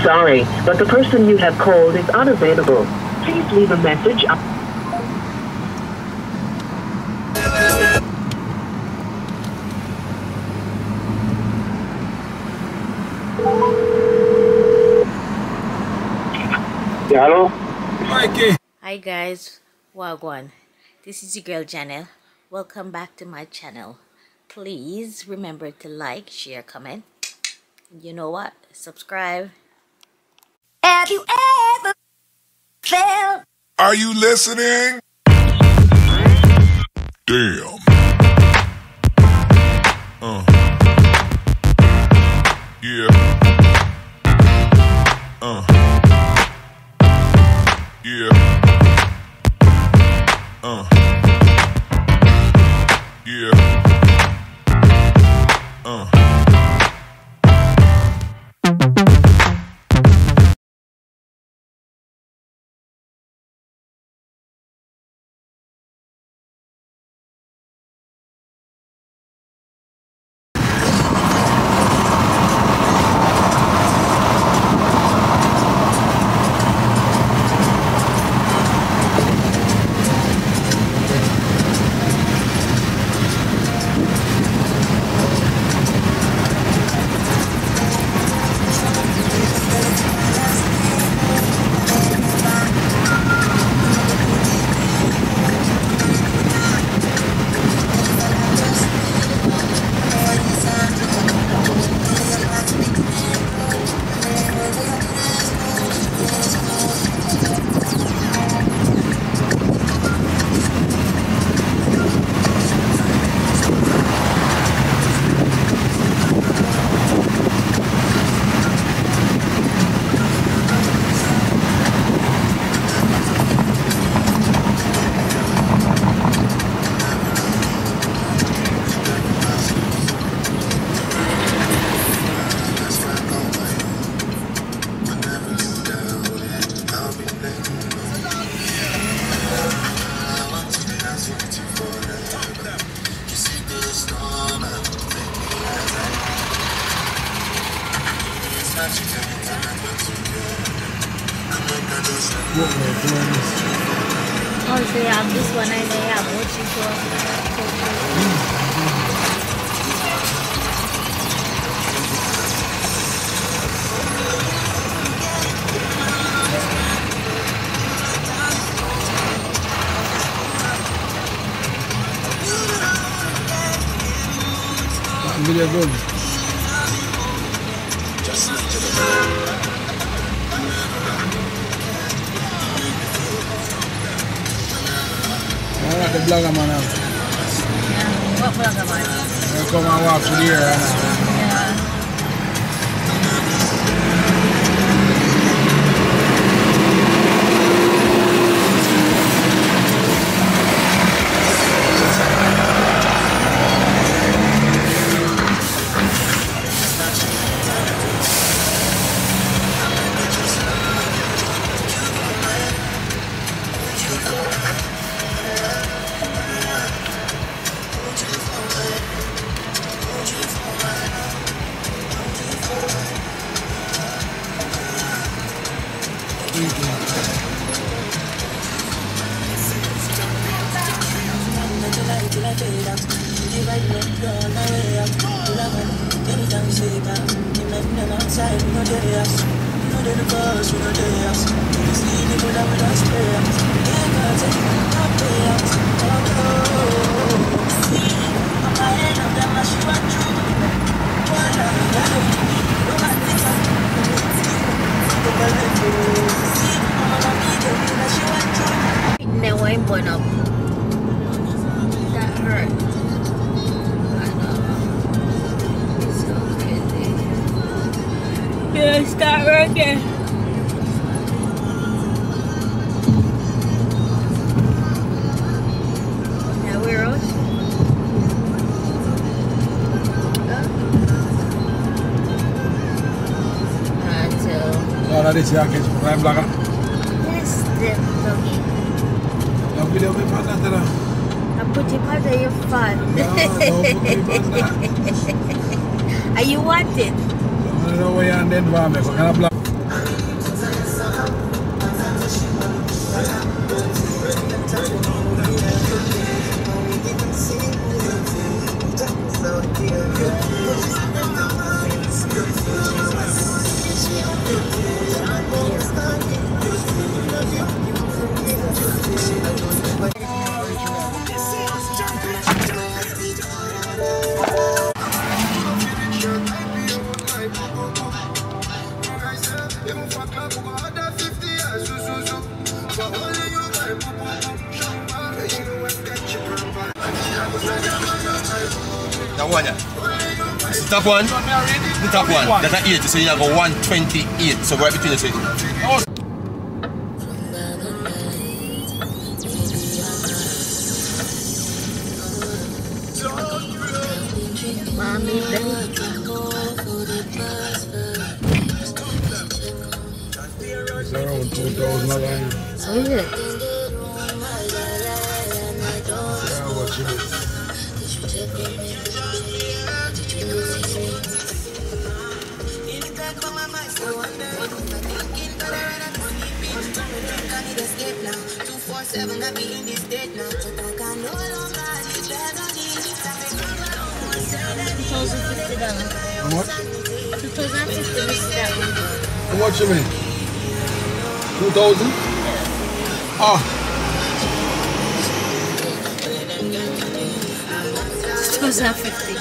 sorry, but the person you have called is unavailable. Please leave a message. Yeah, hello? Mikey. Hi guys, Wagwan. This is your girl Janelle. Welcome back to my channel. Please remember to like, share, comment. You know what? Subscribe. Have you ever felt? Are you listening? Damn. Yeah. Yeah. Yeah. Oh, so you have this one and they have what you call. Video good. I like the blogger man now. Yeah. What blogger man? They come and walk through the area now. Never ain't born up. That hurt. I know. It's so crazy. Yeah, start working. Now we're out. Ahora dice que es una plaga. Yes, the doggy. La video me pasa atrás. I put your part of your fun. Are you wanted? No voy a andar para me con la plaga. That one, yeah. It's the top one. The top one. That's an 80, so you have a 128. So right between the two. Mommy, It's around 2,000 a line. so is it? Yeah, watch it. $2,050. How much? $2,050 is that one. How much you mean? 2,000? Ah, $2,050.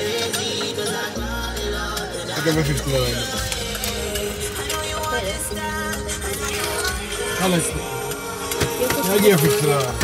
I give me 50 line. I like it. I give 50 line.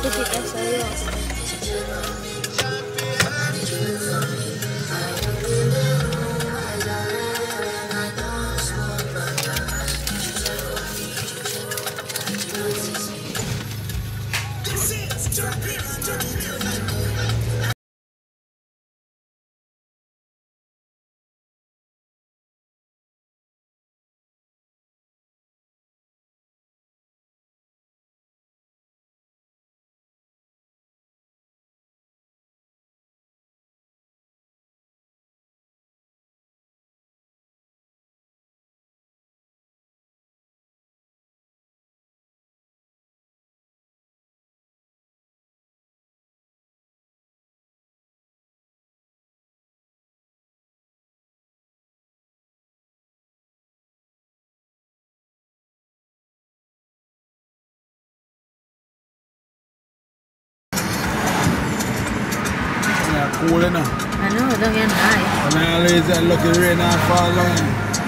Cool enough. I know, don't get high. And I always look at rain and fall down.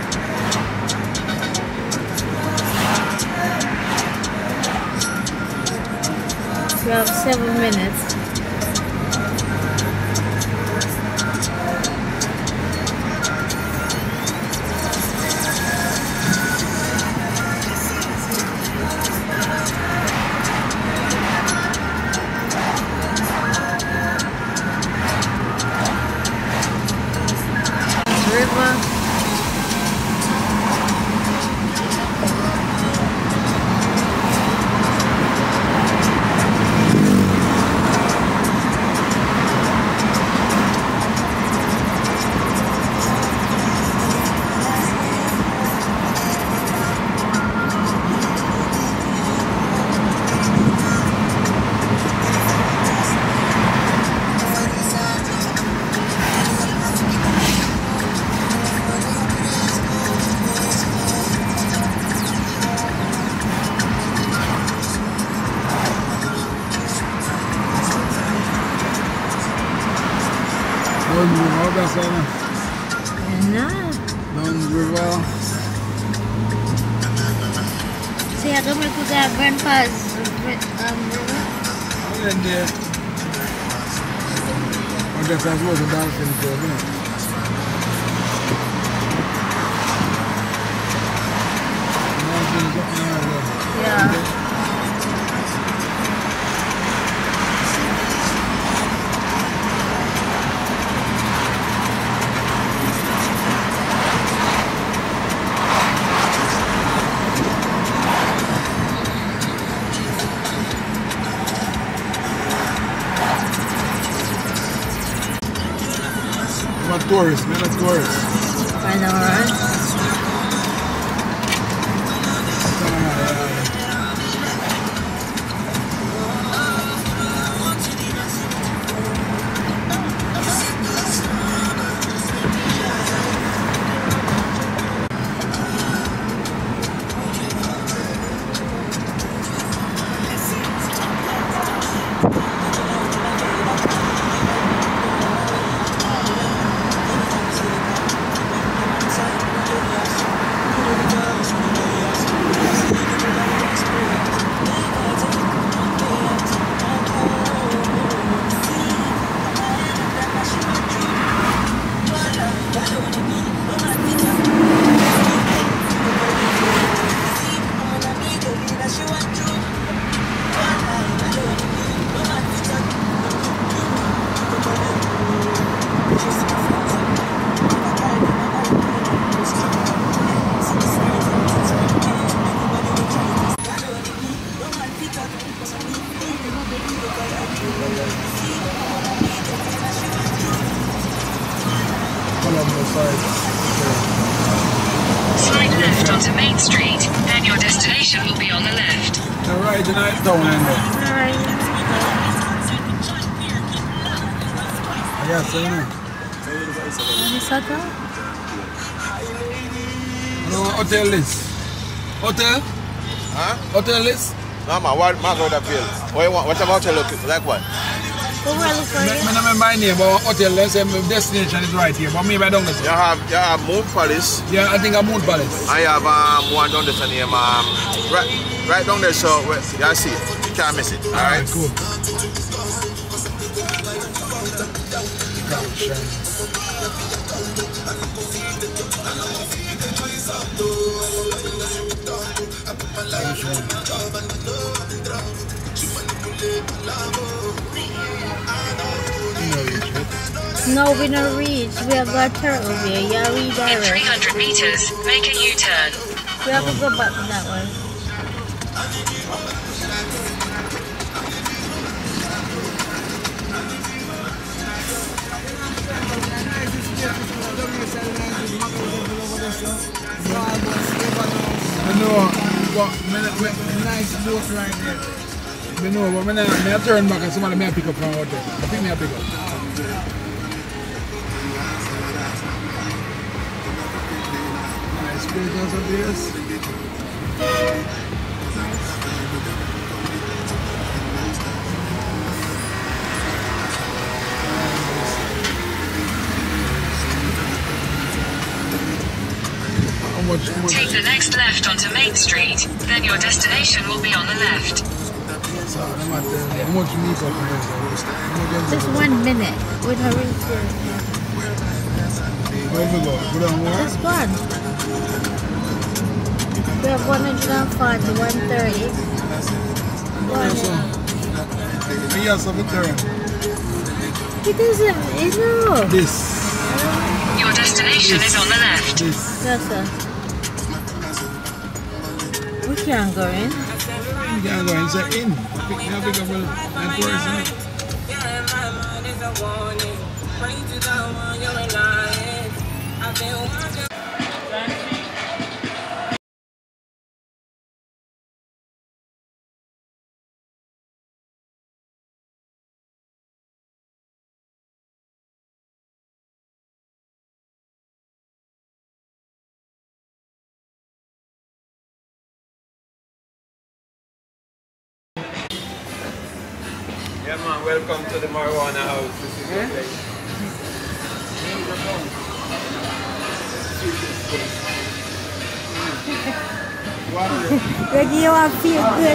We have 7 minutes. River. No. River. See, I don't make that grandpa's river. And then I guess that's what the dolphin for, isn't it? Yeah. I'm a tourist, man, a tourist. I know, right? right in the town and Alright. yes, I know. Minnesota? No, hotel list. Hotel? Huh? Hotel list? No, man, what mark out the field? What about you look like what? Go well for I you. don't remember my name, but hotel list, my destination is right here. But maybe I don't know. You have Moon Palace. Yeah, I think I'm Moon Palace. I have one down there name right down there, so you see it. You can't miss it. Alright? Cool. No, we don't reach. We have got turtle here. Yeah, we In direct. 300 meters, make a U-turn. We have to go back to that one. I know, but nice boat right there. I know, but I turn back and somebody may pick up from out there. I think may pick up. Nice place of this. How much? Take the next left onto Main Street, then your destination will be on the left. How much meat up there? Just 1 minute. With her reach here. Where we go? Go down more? Just one. We have 140, 130. We have some turn. It doesn't, you know. This. Your destination is on the left. This. Yes, sir. We can't go in. You can't go inside in. You have to go and tourist. Yeah man, welcome to the marijuana house. This is your place. Reggie, you want to feel good?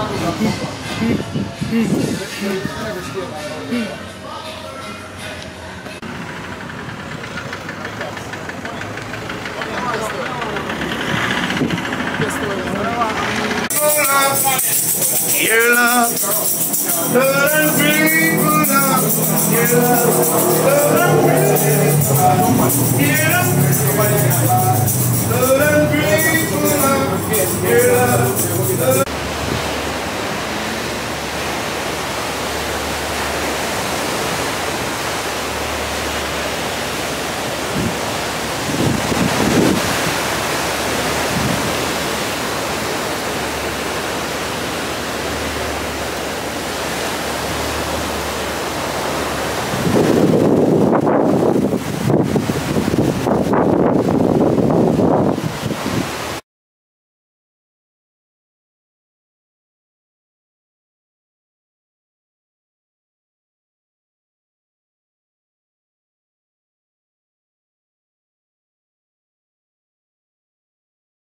Your love, love and people love. Your love, love and people love. Your love, love and people love. Your love, love.